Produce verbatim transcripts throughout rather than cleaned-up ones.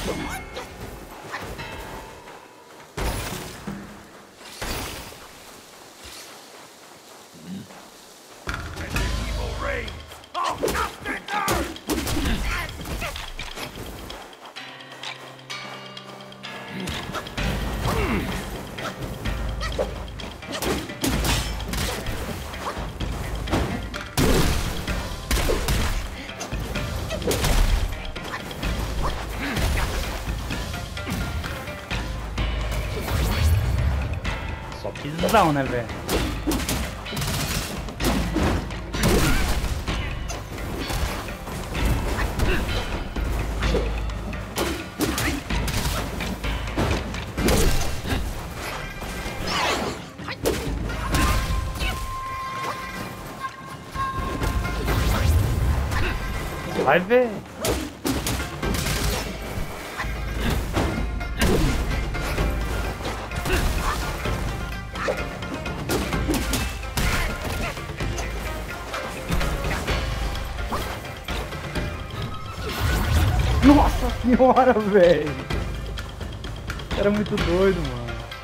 Só pisão, né, velho? Vai ver. Nossa senhora, velho. Era muito doido, mano.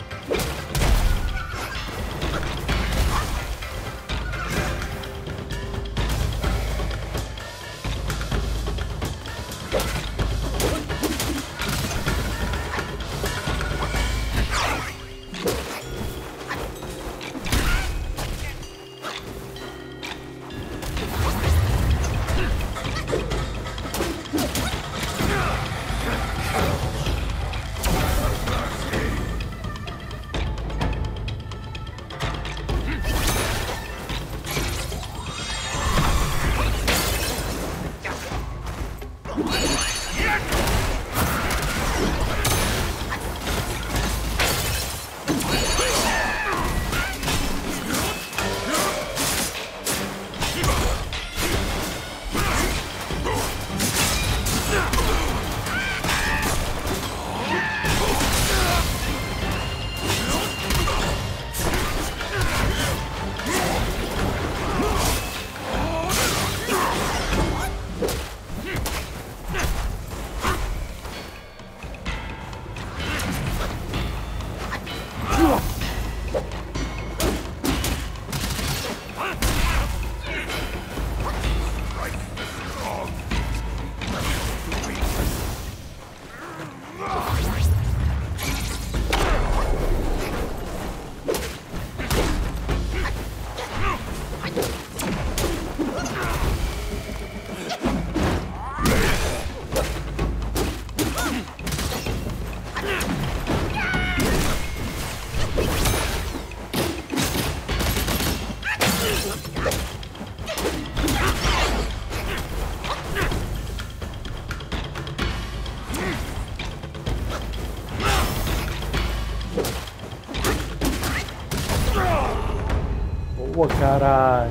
Pô, caralho.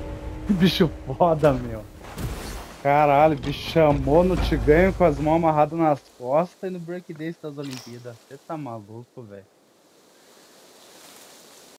Bicho foda, meu. Caralho, bicho chamou no Te Ganho com as mãos amarradas nas costas e no breakdance das Olimpíadas. Você tá maluco, velho.